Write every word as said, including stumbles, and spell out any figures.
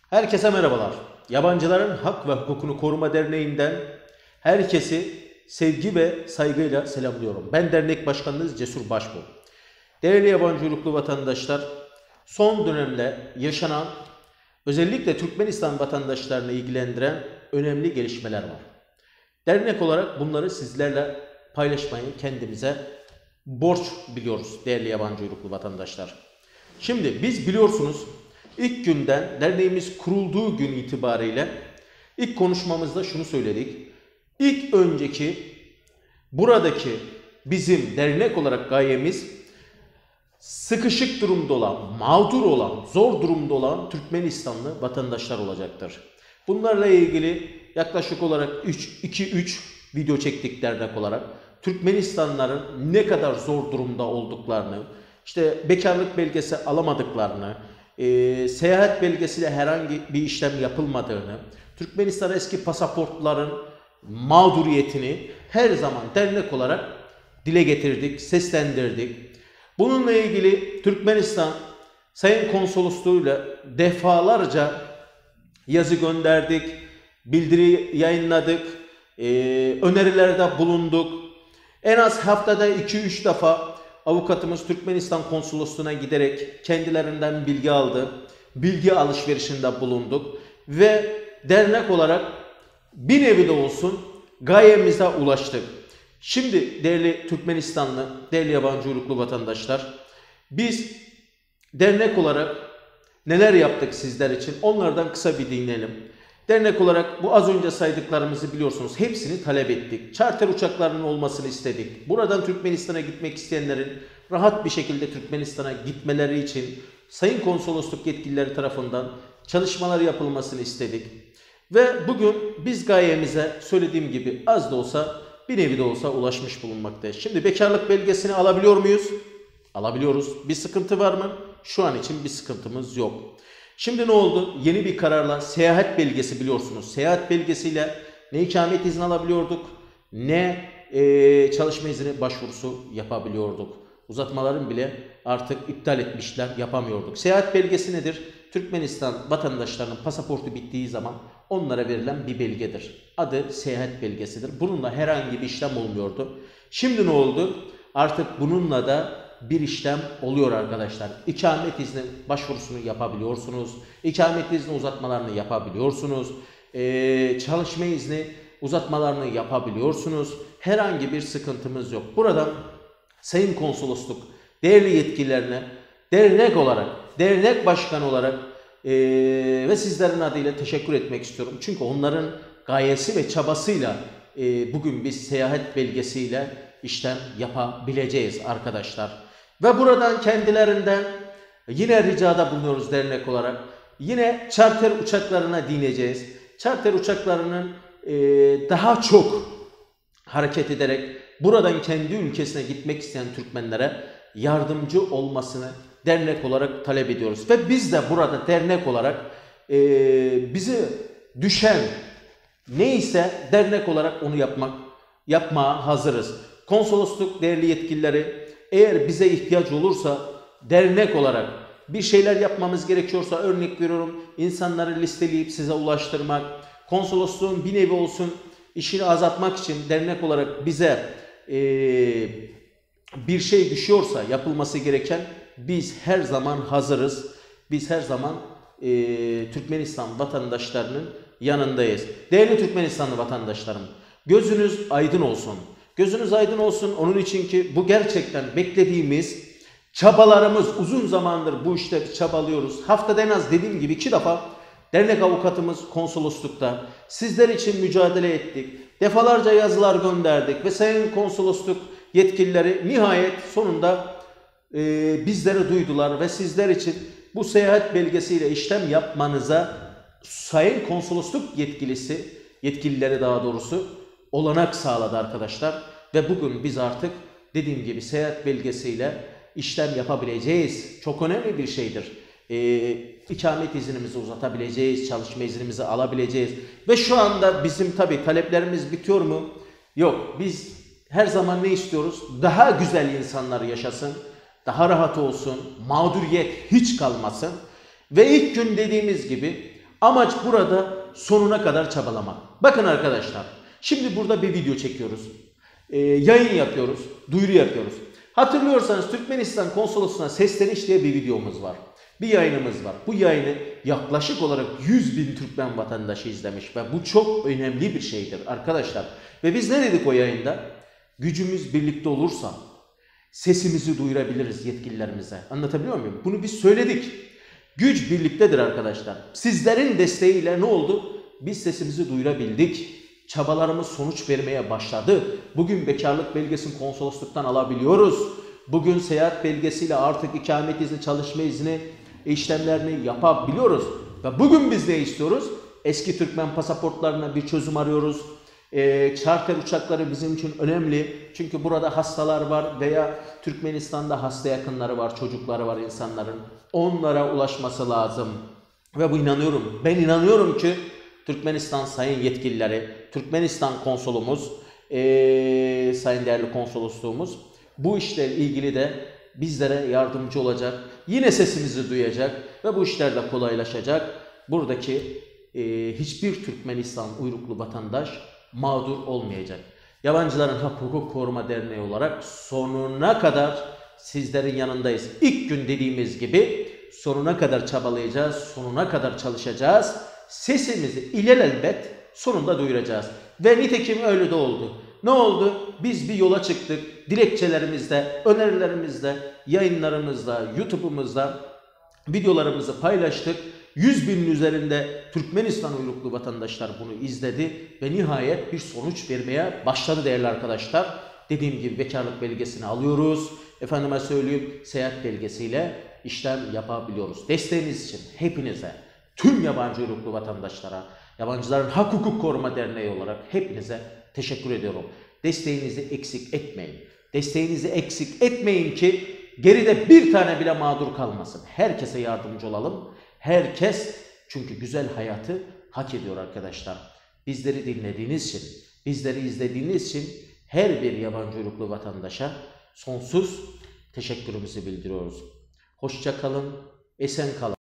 Herkese merhabalar. Yabancıların Hak ve Hukukunu Koruma Derneği'nden herkesi sevgi ve saygıyla selamlıyorum. Ben dernek başkanınız Cesur Başbuğ. Değerli yabancı uyruklu vatandaşlar, son dönemde yaşanan özellikle Türkmenistan vatandaşlarını ilgilendiren önemli gelişmeler var. Dernek olarak bunları sizlerle paylaşmayı kendimize borç biliyoruz değerli yabancı uyruklu vatandaşlar. Şimdi biz biliyorsunuz ilk günden derneğimiz kurulduğu gün itibariyle ilk konuşmamızda şunu söyledik. İlk önceki buradaki bizim dernek olarak gayemiz sıkışık durumda olan, mağdur olan, zor durumda olan Türkmenistanlı vatandaşlar olacaktır. Bunlarla ilgili yaklaşık olarak iki üç video çektik dernek olarak. Türkmenistanlıların ne kadar zor durumda olduklarını, işte bekarlık belgesi alamadıklarını, e, seyahat belgesiyle herhangi bir işlem yapılmadığını, Türkmenistan eski pasaportların mağduriyetini her zaman dernek olarak dile getirdik, seslendirdik. Bununla ilgili Türkmenistan Sayın Konsolosluğu'yla defalarca yazı gönderdik, bildiri yayınladık, e, önerilerde bulunduk. En az haftada iki üç defa avukatımız Türkmenistan Konsolosluğu'na giderek kendilerinden bilgi aldı, bilgi alışverişinde bulunduk ve dernek olarak bir nevi de olsun gayemize ulaştık. Şimdi değerli Türkmenistanlı, değerli yabancı uyruklu vatandaşlar, biz dernek olarak neler yaptık sizler için onlardan kısa bir dinleyelim. Dernek olarak bu az önce saydıklarımızı biliyorsunuz hepsini talep ettik. Charter uçaklarının olmasını istedik. Buradan Türkmenistan'a gitmek isteyenlerin rahat bir şekilde Türkmenistan'a gitmeleri için Sayın Konsolosluk yetkilileri tarafından çalışmalar yapılmasını istedik. Ve bugün biz gayemize söylediğim gibi az da olsa bir nevi de olsa ulaşmış bulunmaktayız. Şimdi bekarlık belgesini alabiliyor muyuz? Alabiliyoruz. Bir sıkıntı var mı? Şu an için bir sıkıntımız yok. Şimdi ne oldu? Yeni bir kararla seyahat belgesi biliyorsunuz. Seyahat belgesiyle ne ikamet izni alabiliyorduk ne e, çalışma izni başvurusu yapabiliyorduk. Uzatmaların bile artık iptal etmişler, yapamıyorduk. Seyahat belgesi nedir? Türkmenistan vatandaşlarının pasaportu bittiği zaman onlara verilen bir belgedir. Adı seyahat belgesidir. Bununla herhangi bir işlem olmuyordu. Şimdi ne oldu? Artık bununla da bir işlem oluyor arkadaşlar. İkamet izni başvurusunu yapabiliyorsunuz. İkamet izni uzatmalarını yapabiliyorsunuz. Ee, çalışma izni uzatmalarını yapabiliyorsunuz. Herhangi bir sıkıntımız yok. Buradan Sayın Konsolosluk değerli yetkililerine dernek olarak, dernek başkanı olarak ee, ve sizlerin adıyla teşekkür etmek istiyorum. Çünkü onların gayesi ve çabasıyla e, bugün biz seyahat belgesiyle işlem yapabileceğiz arkadaşlar. Ve buradan kendilerinden yine ricada bulunuyoruz dernek olarak. Yine charter uçaklarına dinleyeceğiz. Charter uçaklarının e, daha çok hareket ederek buradan kendi ülkesine gitmek isteyen Türkmenlere yardımcı olmasını dernek olarak talep ediyoruz. Ve biz de burada dernek olarak e, bize düşen neyse dernek olarak onu yapmak yapmaya hazırız. Konsolosluk değerli yetkilileri eğer bize ihtiyaç olursa dernek olarak bir şeyler yapmamız gerekiyorsa örnek veriyorum insanları listeleyip size ulaştırmak, konsolosluğun bir nevi olsun işini azaltmak için dernek olarak bize e, bir şey düşüyorsa yapılması gereken biz her zaman hazırız. Biz her zaman e, Türkmenistan vatandaşlarının yanındayız. Değerli Türkmenistanlı vatandaşlarım, gözünüz aydın olsun. Gözünüz aydın olsun onun için ki bu gerçekten beklediğimiz çabalarımız uzun zamandır bu işte çabalıyoruz. Haftada en az dediğim gibi iki defa dernek avukatımız konsoloslukta sizler için mücadele ettik. Defalarca yazılar gönderdik ve Sayın Konsolosluk yetkilileri nihayet sonunda e, bizleri duydular ve sizler için bu seyahat belgesiyle işlem yapmanıza Sayın Konsolosluk yetkilisi, yetkilileri daha doğrusu olanak sağladı arkadaşlar. Ve bugün biz artık dediğim gibi seyahat belgesiyle işlem yapabileceğiz. Çok önemli bir şeydir. Ee, ikamet iznimizi uzatabileceğiz, çalışma iznimizi alabileceğiz. Ve şu anda bizim tabii taleplerimiz bitiyor mu? Yok. Biz her zaman ne istiyoruz? Daha güzel insanlar yaşasın, daha rahat olsun, mağduriyet hiç kalmasın. Ve ilk gün dediğimiz gibi Amaç burada sonuna kadar çabalamak. Bakın arkadaşlar, şimdi burada bir video çekiyoruz. Ee, yayın yapıyoruz, duyuru yapıyoruz. Hatırlıyorsanız Türkmenistan Konsolosluğu'na sesleniş diye bir videomuz var. Bir yayınımız var. Bu yayını yaklaşık olarak yüz bin Türkmen vatandaşı izlemiş ve bu çok önemli bir şeydir arkadaşlar. Ve biz ne dedik o yayında? Gücümüz birlikte olursa sesimizi duyurabiliriz yetkililerimize. Anlatabiliyor muyum? Bunu biz söyledik. Güç birliktedir arkadaşlar. Sizlerin desteğiyle ne oldu? Biz sesimizi duyurabildik. Çabalarımız sonuç vermeye başladı. Bugün bekarlık belgesini konsolosluktan alabiliyoruz. Bugün seyahat belgesiyle artık ikamet izni, çalışma izni işlemlerini yapabiliyoruz. Ve bugün biz ne istiyoruz? Eski Türkmen pasaportlarına bir çözüm arıyoruz. E, charter uçakları bizim için önemli. Çünkü burada hastalar var veya Türkmenistan'da hasta yakınları var, çocukları var insanların. Onlara ulaşması lazım. Ve bu inanıyorum. Ben inanıyorum ki Türkmenistan sayın yetkilileri, Türkmenistan konsolumuz, e, sayın değerli konsolosluğumuz bu işlerle ilgili de bizlere yardımcı olacak. Yine sesimizi duyacak ve bu işler de kolaylaşacak. Buradaki e, hiçbir Türkmenistan uyruklu vatandaş mağdur olmayacak. Yabancıların Hak Hukuk Koruma Derneği olarak sonuna kadar sizlerin yanındayız. İlk gün dediğimiz gibi sonuna kadar çabalayacağız, sonuna kadar çalışacağız. Sesimizi ilelebet sonunda duyuracağız. Ve nitekim öyle de oldu. Ne oldu? Biz bir yola çıktık. Dilekçelerimizde, önerilerimizde, yayınlarımızda, YouTube'umuzda videolarımızı paylaştık. yüz binin üzerinde Türkmenistan uyruklu vatandaşlar bunu izledi ve nihayet bir sonuç vermeye başladı değerli arkadaşlar. Dediğim gibi bekarlık belgesini alıyoruz. Efendime söyleyeyim, seyahat belgesiyle işlem yapabiliyoruz. Desteğiniz için hepinize, tüm yabancı uyruklu vatandaşlara, Yabancıların Hak Hukuk Koruma Derneği olarak hepinize teşekkür ediyorum. Desteğinizi eksik etmeyin. Desteğinizi eksik etmeyin ki geride bir tane bile mağdur kalmasın. Herkese yardımcı olalım. Herkes çünkü güzel hayatı hak ediyor arkadaşlar. Bizleri dinlediğiniz için, bizleri izlediğiniz için her bir yabancı uyruklu vatandaşa sonsuz teşekkürümüzü bildiriyoruz. Hoşça kalın, esen kalın.